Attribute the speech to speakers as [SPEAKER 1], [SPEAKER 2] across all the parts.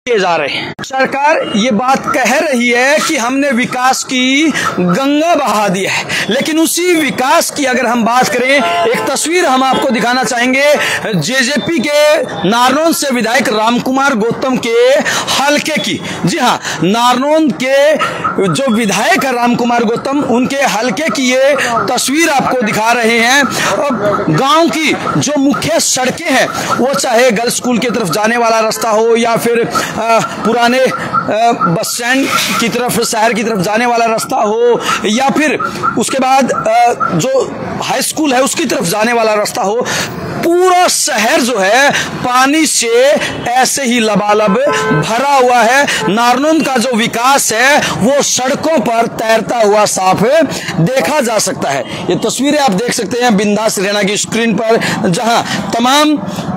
[SPEAKER 1] किए जा रहे हैं। सरकार ये बात कह रही है कि हमने विकास की गंगा बहा दी है, लेकिन उसी विकास की अगर हम बात करें, एक तस्वीर हम आपको दिखाना चाहेंगे जेजेपी के नारनौंद से विधायक रामकुमार गौतम के हलके की। जी हाँ, नारनौंद के जो विधायक है रामकुमार गौतम, उनके हलके की ये तस्वीर आपको दिखा रहे हैं। गांव की जो मुख्य सड़कें हैं, वो चाहे गर्ल्स स्कूल की तरफ जाने वाला रास्ता हो या फिर पुराने बस स्टैंड की तरफ, शहर की तरफ जाने वाला रास्ता हो, या फिर उसके बाद जो हाई स्कूल है उसकी तरफ जाने वाला रास्ता हो, पूरा शहर जो है पानी से ऐसे ही लबालब भरा हुआ है। नारनौंद का जो विकास है वो सड़कों पर तैरता हुआ साफ देखा जा सकता है। ये तस्वीरें आप देख सकते हैं बिंदास रैना की स्क्रीन पर, जहां तमाम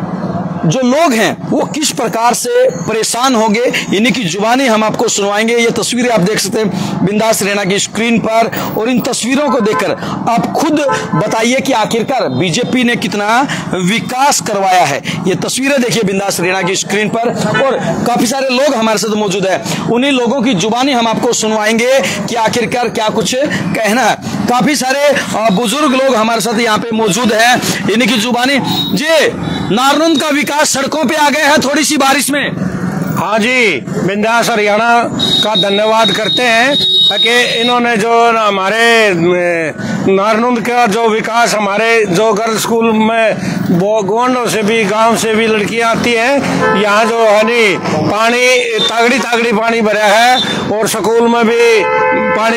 [SPEAKER 1] जो लोग हैं वो किस प्रकार से परेशान होंगे, इन्हीं की जुबानी हम आपको सुनवाएंगे। ये तस्वीरें आप देख सकते हैं बिंदास रैना की स्क्रीन पर, और इन तस्वीरों को देखकर आप खुद बताइए कि आखिरकार बीजेपी ने कितना विकास करवाया है। ये तस्वीरें देखिए बिंदास रैना की स्क्रीन पर, और काफी सारे लोग हमारे साथ मौजूद है, उन्हीं लोगों की जुबानी हम आपको सुनवाएंगे कि आखिरकार क्या कुछ कहना है। काफी सारे बुजुर्ग लोग हमारे साथ यहाँ पे मौजूद है, इन्हीं की जुबानी। जी, नारनौंद का विकास सड़कों पे आ गया है थोड़ी सी बारिश में।
[SPEAKER 2] हाँ जी, बिंदास हरियाणा का धन्यवाद करते हैं कि इन्होंने जो हमारे नारनौंद का जो विकास, हमारे जो गर्ल्स स्कूल में गोंडों से भी, गांव से भी लड़कियां आती हैं, यहाँ जो है नी पानी तागड़ी पानी भरा है, और स्कूल में भी पानी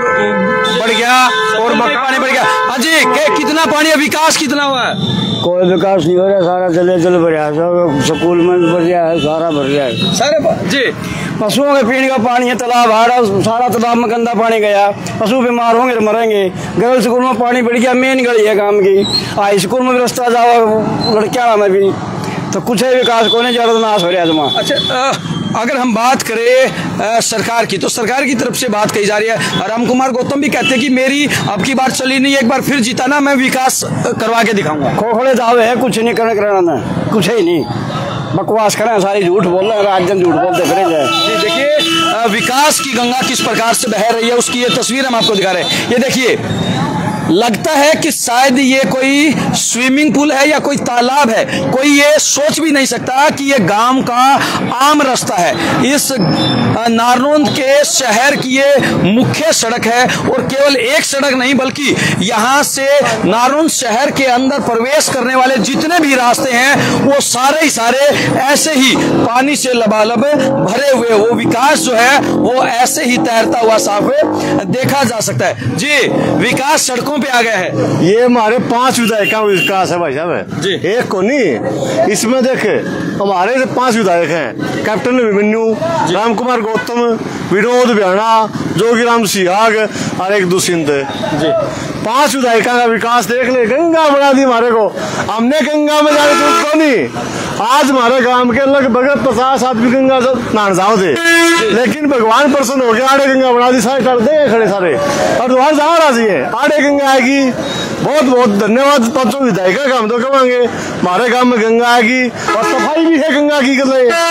[SPEAKER 2] बढ़ गया और
[SPEAKER 1] पानी बढ़ गया। हाँ जी, कितना पानी, विकास कितना हुआ है?
[SPEAKER 3] कोई विकास नहीं हो रहा, सारा जल भरा है, सब स्कूल में भर गया है, सारा भर गया है
[SPEAKER 1] सारे। जी,
[SPEAKER 3] पशुओं के पीने का पानी है, तालाब आ रहा, सारा तालाब में गंदा पानी गया, पशु बीमार होंगे तो मरेंगे। गर्ल्स स्कूल में पानी बढ़ गया, मेन गली है काम की, हाई स्कूल में भी रास्ता जाओ लड़कियां में भी, तो कुछ है विकास को नहीं, ज्यादा नाश हो रहा है।
[SPEAKER 1] अच्छा, अगर हम बात करें सरकार की, तो सरकार की तरफ से बात कही जा रही है। रामकुमार गौतम भी कहते हैं कि मेरी अब की बार चली नहीं, एक बार फिर जीता ना, मैं विकास करवा के दिखाऊंगा।
[SPEAKER 3] खोखले दावे है, कुछ नहीं कराना, कुछ ही नहीं, बकवास करें, सारी झूठ बोल रहे हैं, राजन झूठ बोलते फिरेंगे।
[SPEAKER 1] देखिए विकास की गंगा किस प्रकार से बह रही है, उसकी ये तस्वीर हम आपको दिखा रहे हैं। ये देखिए, लगता है कि शायद ये कोई स्विमिंग पूल है या कोई तालाब है। कोई ये सोच भी नहीं सकता कि ये गांव का आम रास्ता है। इस नारनौंद के शहर की ये मुख्य सड़क है, और केवल एक सड़क नहीं बल्कि यहाँ से नारनौंद शहर के अंदर प्रवेश करने वाले जितने भी रास्ते हैं वो सारे ही सारे ऐसे ही पानी से लबालब भरे हुए। वो विकास जो है वो ऐसे ही तैरता हुआ साफ देखा जा सकता है। जी, विकास सड़कों पे आ गया है।
[SPEAKER 2] ये हमारे 5 विधायक का विकास है भाई साहब जी, एक को नहीं। इसमें देखे हमारे 5 विधायक हैं, कैप्टन अभिमन्यु, रामकुमार गौतम, विनोद बियाणा, जोगीराम सिहाग और एक दुष्यंत जी। 5 विधायकों का विकास देख ले, गंगा बना दी हमारे को। हमने गंगा में जाने जरूरत को नहीं। आज हमारे गांव के लगभग 50 आदमी गंगा नहान जाओ थे, लेकिन भगवान प्रसन्न हो गया, आड़े गंगा बना दी, सारे कर दे खड़े सारे, और तुम्हारे जाओ राजी है, आड़े गंगा आएगी। बहुत बहुत धन्यवाद 5 विधायक का, हम तो कहेंगे हमारे गांव में गंगा आएगी, और सफाई भी है गंगा की,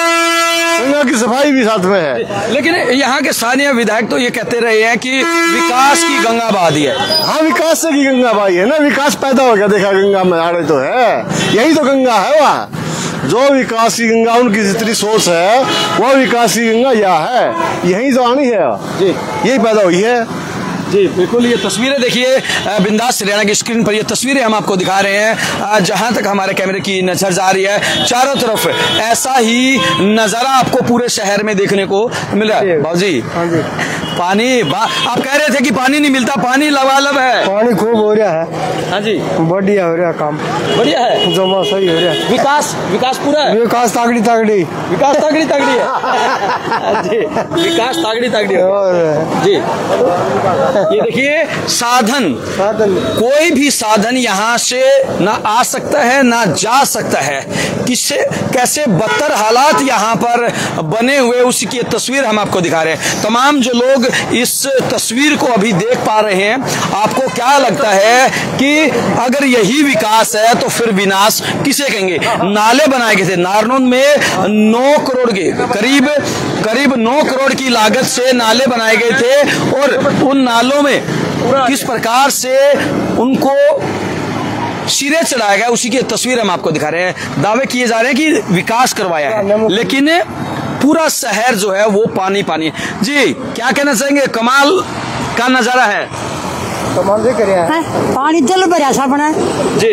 [SPEAKER 2] गंगा की सफाई भी साथ में है।
[SPEAKER 1] लेकिन यहाँ के स्थानीय विधायक तो ये कहते रहे हैं कि विकास की गंगा बहा दी है।
[SPEAKER 2] हाँ, विकास से की गंगा बहाई है ना, विकास पैदा हो गया, देखा गंगा में आड़े तो है, यही तो गंगा है। वहाँ जो विकास की गंगा, उनकी जितनी सोच है वो विकास की गंगा यह है, यही तो आनी है जी, यही पैदा हुई है
[SPEAKER 1] जी। बिल्कुल, ये तस्वीरें देखिए बिंदास हरियाणा की स्क्रीन पर, ये तस्वीरें हम आपको दिखा रहे हैं। जहां तक हमारे कैमरे की नजर जा रही है, चारों तरफ ऐसा ही नजारा आपको पूरे शहर में देखने को मिल रहा है। बाबूजी, पानी आप कह रहे थे कि पानी नहीं मिलता, पानी लबालब है,
[SPEAKER 3] पानी खूब हो रहा है।
[SPEAKER 1] हाँ जी,
[SPEAKER 3] बढ़िया हो रहा काम,
[SPEAKER 1] बढ़िया है,
[SPEAKER 3] जमा सही हो रहा है।
[SPEAKER 1] विकास पूरा है,
[SPEAKER 3] विकास तागड़ी
[SPEAKER 1] विकास तागड़ी है जी, विकास तागड़ी है जी। ये देखिए, साधन कोई भी साधन यहाँ से ना आ सकता है ना जा सकता है। किससे कैसे बदतर हालात यहाँ पर बने हुए, उसकी तस्वीर हम आपको दिखा रहे हैं। तमाम जो लोग इस तस्वीर को अभी देख पा रहे हैं। आपको क्या लगता है कि अगर यही विकास है तो फिर विनाश किसे कहेंगे? नाले बनाए गए थे नारनौंद में 9 करोड़ के करीब 9 करोड़ की लागत से नाले बनाए गए थे, और उन नालों में किस प्रकार से उनको सिरे चढ़ाया गया उसी की तस्वीर हम आपको दिखा रहे हैं। दावे किए जा रहे हैं कि विकास करवाया है, लेकिन पूरा शहर जो है वो पानी पानी है। जी क्या कहना चाहेंगे? कमाल का नजारा है,
[SPEAKER 4] कमाल से है? पानी जल भरा सा बना
[SPEAKER 1] जी।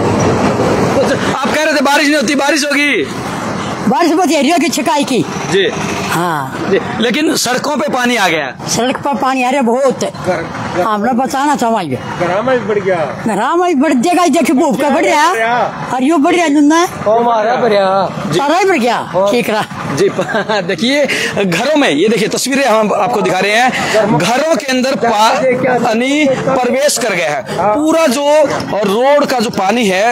[SPEAKER 1] तो आप कह रहे थे बारिश नहीं होती, बारिश होगी,
[SPEAKER 4] बारिश बथेरी की छिकाई की
[SPEAKER 1] जी।
[SPEAKER 4] हाँ
[SPEAKER 1] जी, लेकिन सड़कों पे पानी आ गया,
[SPEAKER 4] सड़क पर पानी आ रहा बहुत। हमने बचाना चाहिए,
[SPEAKER 2] घरा में बढ़ गया,
[SPEAKER 4] घरा में बढ़ जाएगा, देखिए भूख का बढ़ रहा और यो बढ़ रहा सारा ही बढ़ गया। ठीक रहा
[SPEAKER 1] जी। देखिए घरों में, ये देखिए तस्वीरें हम आपको दिखा रहे हैं, घरों के अंदर पानी प्रवेश कर गया है। पूरा जो रोड का जो पानी है,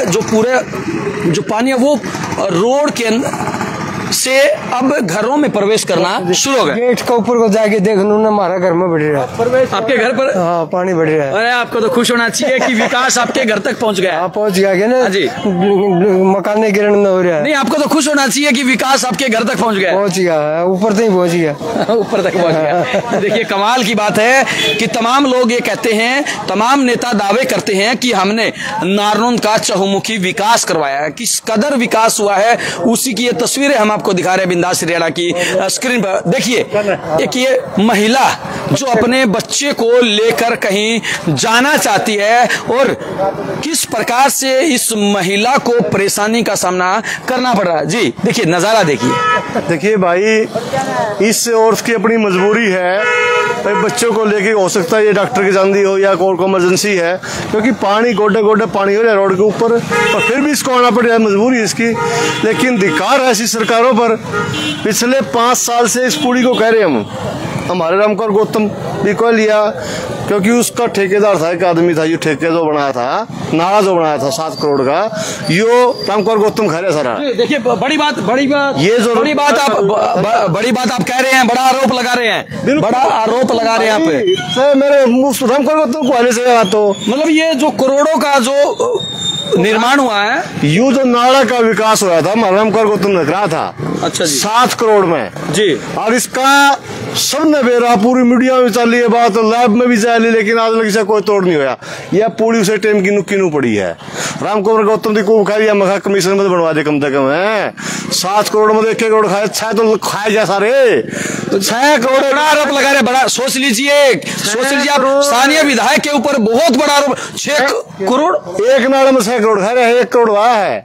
[SPEAKER 1] जो पानी है वो रोड के अंदर से अब घरों में प्रवेश करना शुरू हो गया।
[SPEAKER 3] गेट के ऊपर को जाके देख लूँ ना, हमारा घर में बढ़ रहा है,
[SPEAKER 1] आपके घर पर
[SPEAKER 3] पानी बढ़ रहा है।
[SPEAKER 1] अरे आपको तो खुश होना चाहिए कि विकास आपके घर तक पहुंच गया।
[SPEAKER 3] पहुंच गया क्या ना
[SPEAKER 1] जी,
[SPEAKER 3] मकान गिरण न हो रहा है।
[SPEAKER 1] नहीं, आपको तो खुश होना चाहिए कि विकास आपके घर तक पहुंच गया।
[SPEAKER 3] पहुंच गया, ऊपर तक पहुंच गया
[SPEAKER 1] ऊपर तक पहुंच गया। देखिए कमाल की बात है कि तमाम लोग ये कहते हैं, तमाम नेता दावे करते हैं कि हमने नारनौंद का चहुमुखी विकास करवाया है। किस कदर विकास हुआ है उसी की ये तस्वीरें हम आपको दिखा रहे हैं बिंदास हरियाणा की स्क्रीन पर। देखिए एक ये महिला जो अपने बच्चे को लेकर कहीं जाना चाहती है और किस प्रकार से इस महिला को परेशानी का सामना करना पड़ रहा है। जी देखिए नजारा
[SPEAKER 2] देखिए भाई, इस औरत की अपनी मजबूरी है भाई, बच्चों को लेके हो सकता है ये डॉक्टर की जांदी हो या कोई इमरजेंसी है, क्योंकि पानी गोडे गोडे पानी हो रहा है रोड के ऊपर, और फिर भी इसको आना पड़ रहा है, मजबूरी इसकी। लेकिन धिक्कार है ऐसी सरकारों पर। पिछले 5 साल से इस पूरी को कह रहे हम, हमारे रामकुमार गौतम भी को लिया, क्योंकि उसका ठेकेदार था, एक आदमी था, ये ठेके जो बनाया था, नाला जो बनाया था 7 करोड़ का, यो रामकुमार गौतम खा रहे सारा।
[SPEAKER 1] देखिए बड़ी बात ये जो बड़ी बात आप कह रहे हैं, बड़ा आरोप लगा रहे हैं, बड़ा आरोप लगा रहे हैं यहाँ पे
[SPEAKER 2] मेरे रामकुमार गौतम को आने से। तो
[SPEAKER 1] मतलब ये जो करोड़ों का जो निर्माण हुआ है,
[SPEAKER 2] यू जो नाला का विकास हुआ था रामकुमार गौतम ने करा था।
[SPEAKER 1] अच्छा जी,
[SPEAKER 2] 7 करोड़ में
[SPEAKER 1] जी। और
[SPEAKER 2] इसका सबने बेरा, पूरी मीडिया में चली है बात, लैब में भी चली, लेकिन आज लगी से कोई तोड़ नहीं होया। यह पूरी उसे टेम की नुक्की नू पड़ी है। रामकुमार गौतम जी को खा लिया, मखा कमीशन में बनवा दे कम से कम है। 7 करोड़ में 1 करोड़ खाए, 6 तो खाए जा सारे, तो 6 करोड़
[SPEAKER 1] बड़ा आरोप लगा रहे। बड़ा सोच लीजिए आप, स्थानीय विधायक के ऊपर बहुत बड़ा आरोप। 6 करोड़
[SPEAKER 2] एक नाले में 6 करोड़ खा रहे हैं, 1 करोड़ वहा है।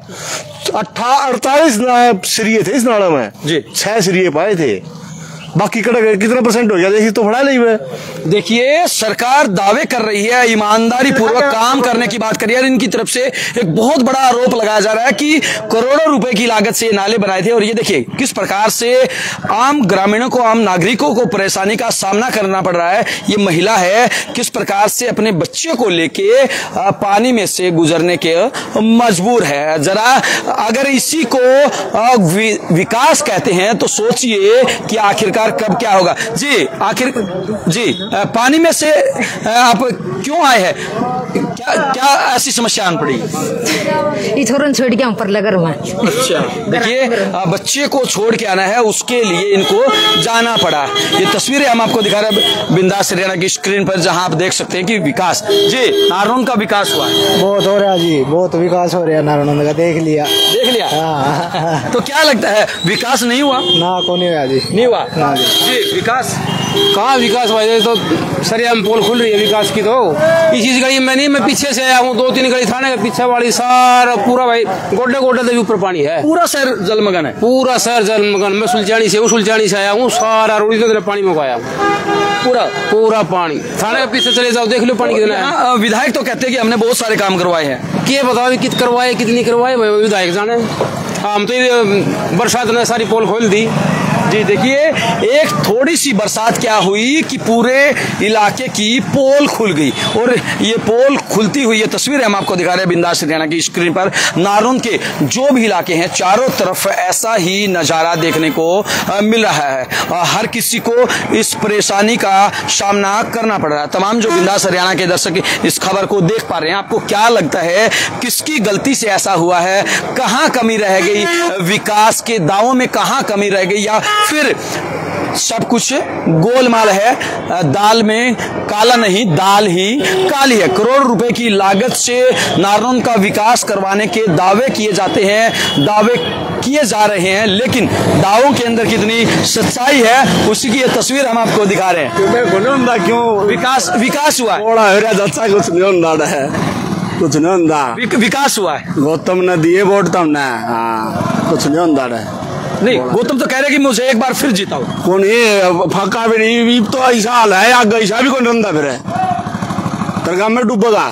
[SPEAKER 2] 48 सिरिये थे इस नाले में
[SPEAKER 1] जी,
[SPEAKER 2] 6 सिरिये पाए थे, बाकी कितना परसेंट हो गया देखिए तो फड़ा नहीं हुए।
[SPEAKER 1] देखिए सरकार दावे कर रही है, ईमानदारी पूर्वक काम करने की बात कर रही है, इनकी तरफ से एक बहुत बड़ा आरोप लगाया जा रहा है कि करोड़ों रुपए की लागत से ये नाले बनाए थे। और ये देखिए किस प्रकार से आम ग्रामीणों को, आम नागरिकों को परेशानी का सामना करना पड़ रहा है। ये महिला है किस प्रकार से अपने बच्चे को लेके पानी में से गुजरने के मजबूर है। जरा अगर इसी को विकास कहते हैं तो सोचिए कि आखिरकार कब क्या होगा। जी आखिर जी पानी में से आप क्यों आए हैं, क्या ऐसी समस्या आन पड़ी?
[SPEAKER 4] छोड़ के ऊपर लगा रहा।
[SPEAKER 1] अच्छा देखिए बच्चे को छोड़ के आना है, उसके लिए इनको जाना पड़ा। ये तस्वीरें हम आपको दिखा रहे हैं बिंदास हरियाणा की स्क्रीन पर, जहां आप देख सकते हैं कि विकास जी नारनौंद का विकास हुआ है,
[SPEAKER 3] बहुत हो रहा है जी, बहुत विकास हो रहा है नारनौंद का। देख लिया
[SPEAKER 1] तो क्या लगता है विकास नहीं हुआ?
[SPEAKER 3] ना को नहीं हुआ जी,
[SPEAKER 1] नहीं हुआ जी। विकास
[SPEAKER 3] कहाँ विकास भाई, तो सरियाम पोल खुल रही है विकास की। तो इस चीज गली में नहीं, मैं पीछे से आया हूँ, 2-3 गली थाने के पीछे वाली सारा पूरा भाई गोडे गोडे तक ऊपर पानी है,
[SPEAKER 1] पूरा शहर जलमग्न है,
[SPEAKER 3] पूरा शहर जलमग्न। मैं सुलझानी से आया हूँ, सारा रोड इधर पानी में आया हूँ, पूरा पानी। थाने के पीछे चले जाओ, देख लो पानी कितना है।
[SPEAKER 1] विधायक तो कहते हैं कि हमने बहुत सारे काम करवाए हैं,
[SPEAKER 3] क्या बताओ कित करवाए कितनी करवाए, विधायक जाने। हम तो बरसात ने सारी पोल खोल दी,
[SPEAKER 1] जी देखिए, एक थोड़ी सी बरसात क्या हुई कि पूरे इलाके की पोल खुल गई, और ये पोल खुलती हुई ये तस्वीर हम आपको दिखा रहे हैं बिंदास हरियाणा की स्क्रीन पर। नारनौंद के जो भी इलाके हैं चारों तरफ ऐसा ही नजारा देखने को मिल रहा है। हर किसी को इस परेशानी का सामना करना पड़ रहा है। तमाम जो बिंदास हरियाणा के दर्शक इस खबर को देख पा रहे हैं, आपको क्या लगता है किसकी गलती से ऐसा हुआ है? कहां कमी रह गई? विकास के दावों में कहां कमी रह गई, या फिर सब कुछ गोलमाल है? दाल में काला नहीं, दाल ही काली है। करोड़ रुपए की लागत से नारनौंद का विकास करवाने के दावे किए जाते हैं, दावे किए जा रहे हैं, लेकिन दावों के अंदर कितनी सच्चाई है उसी की ये तस्वीर हम आपको दिखा रहे हैं।
[SPEAKER 2] क्यों
[SPEAKER 1] विकास हुआ है?
[SPEAKER 2] कुछ नहीं होता है, कुछ नहीं होता।
[SPEAKER 1] विकास हुआ है,
[SPEAKER 2] गौतम ने दिए वोट तुमने, हाँ कुछ नहीं होता है।
[SPEAKER 1] नहीं, गौतम तो कह रहे कि मुझे एक बार फिर जीताओ।
[SPEAKER 2] कौन ये फाका भी नहीं, तो ऐसा हाल है, आगे ऐसा भी कौन रंदा फिर तरगाम में डूबेगा,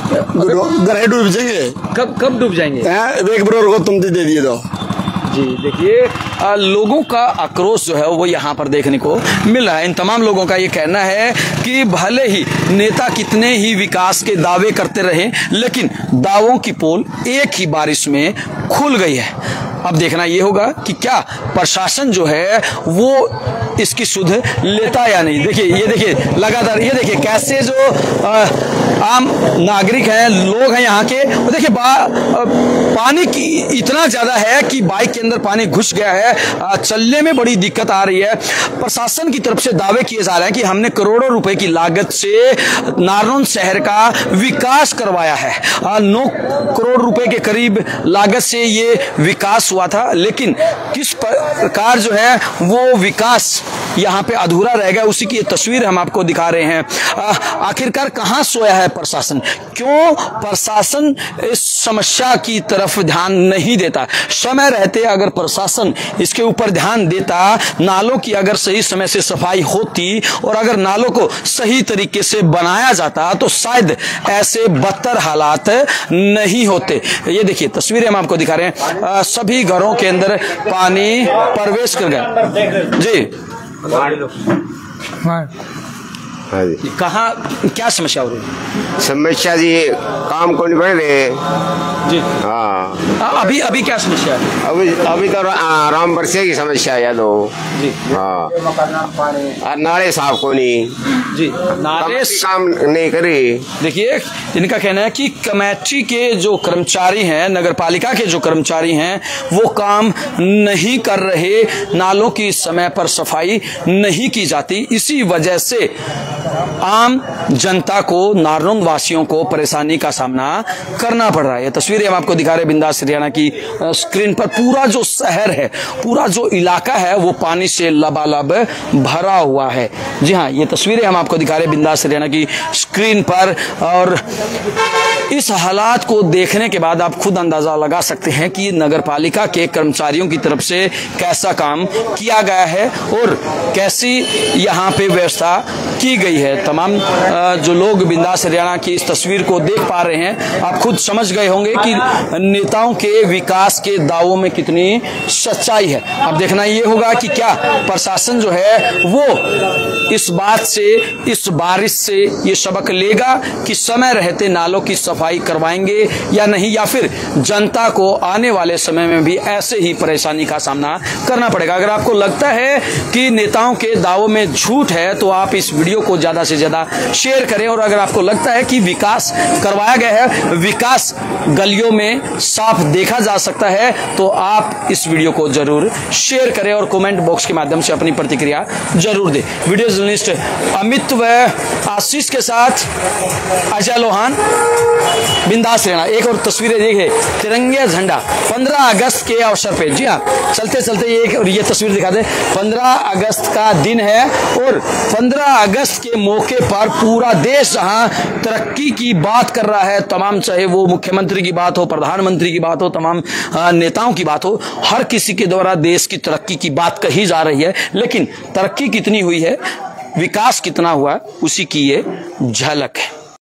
[SPEAKER 2] गहरे डूब जाएंगे।
[SPEAKER 1] कब डूब जाएंगे?
[SPEAKER 2] एक बार गौतम दे दिए तो।
[SPEAKER 1] जी देखिए, लोगों का आक्रोश जो है वो यहाँ पर देखने को मिल रहा है। इन तमाम लोगों का ये कहना है कि भले ही नेता कितने ही विकास के दावे करते रहे, लेकिन दावों की पोल एक ही बारिश में खुल गई है। अब देखना ये होगा कि क्या प्रशासन जो है वो इसकी सुध लेता या नहीं। देखिए, ये देखिए लगातार, ये देखिए कैसे जो आम नागरिक हैं, लोग हैं यहाँ के, देखिए पानी की इतना ज्यादा है कि बाइक के अंदर पानी घुस गया है, चलने में बड़ी दिक्कत आ रही है। प्रशासन की तरफ से दावे किए जा रहे हैं कि हमने करोड़ों रुपए की लागत से नारनौंद शहर का विकास करवाया है। 9 करोड़ रुपए के करीब लागत से ये विकास हुआ था, लेकिन किस प्रकार जो है वो विकास यहाँ पे अधूरा रह गया, उसी की तस्वीर हम आपको दिखा रहे हैं। आखिरकार कहाँ सोया है प्रशासन? क्यों प्रशासन इस समस्या की तरफ ध्यान नहीं देता? समय रहते अगर प्रशासन इसके ऊपर ध्यान देता, नालों की अगर सही समय से सफाई होती और अगर नालों को सही तरीके से बनाया जाता, तो शायद ऐसे बदतर हालात नहीं होते। ये देखिए तस्वीरें हम आपको दिखा रहे हैं, सभी घरों के अंदर पानी प्रवेश कर गया। जी
[SPEAKER 5] हाँ जी,
[SPEAKER 1] कहाँ क्या समस्या हो रही है?
[SPEAKER 5] समस्या जी काम को नहीं बढ़ रहे
[SPEAKER 1] जी।
[SPEAKER 5] हाँ,
[SPEAKER 1] अभी क्या समस्या है?
[SPEAKER 5] अभी तो राम बरसे की समस्या है तो
[SPEAKER 1] जी।
[SPEAKER 5] हाँ, और नाले साफ को नहीं
[SPEAKER 1] जी, नाले
[SPEAKER 5] काम नहीं करी।
[SPEAKER 1] देखिए, इनका कहना है कि कमेटी के जो कर्मचारी हैं, नगर पालिका के जो कर्मचारी हैं, वो काम नहीं कर रहे, नालों की समय पर सफाई नहीं की जाती, इसी वजह से आम जनता को, नारनौंद वासियों को परेशानी का सामना करना पड़ रहा है। ये तस्वीरें हम आपको दिखा रहे हैं बिंदास हरियाणा की स्क्रीन पर। पूरा जो शहर है, पूरा जो इलाका है, वो पानी से लबालब भरा हुआ है। जी हाँ, ये तस्वीरें हम आपको दिखा रहे हैं बिंदास हरियाणा की स्क्रीन पर, और इस हालात को देखने के बाद आप खुद अंदाजा लगा सकते हैं कि नगर पालिका के कर्मचारियों की तरफ से कैसा काम किया गया है और कैसी यहाँ पे व्यवस्था की गई है। तमाम जो लोग बिंदास हरियाणा की इस तस्वीर को देख पा रहे हैं, आप खुद समझ गए होंगे कि नेताओं के विकास के दावों में कितनी सच्चाई है। अब देखना ये होगा कि क्या प्रशासन जो है वो इस बात से, इस बारिश से ये सबक लेगा कि समय रहते नालों की सफाई करवाएंगे या नहीं, या फिर जनता को आने वाले समय में भी ऐसे ही परेशानी का सामना करना पड़ेगा। अगर आपको लगता है कि नेताओं के दावों में झूठ है तो आप इस वीडियो को ज्यादा से ज्यादा शेयर करें, और अगर आपको लगता है कि विकास करवाया गया है, विकास गलियों में साफ देखा जा सकता है, तो आप इस वीडियो को जरूर शेयर करें और कमेंट बॉक्स के माध्यम से अपनी प्रतिक्रिया जरूर दें। वीडियो जर्नलिस्ट अमित व आशीष के साथ अजय लोहान, बिंदास हरियाणा। एक और तस्वीरें देखिए, तिरंगे झंडा 15 अगस्त के अवसर पे। जी हाँ, चलते चलते ये तस्वीर दिखा दे। 15 अगस्त का दिन है और 15 अगस्त के मौके पर पूरा देश जहां तरक्की की बात कर रहा है, तमाम, चाहे वो मुख्यमंत्री की बात हो, प्रधानमंत्री की बात हो, तमाम नेताओं की बात हो, हर किसी के द्वारा देश की तरक्की की बात कही जा रही है, लेकिन तरक्की कितनी हुई है, विकास कितना हुआ, उसी की ये झलक है।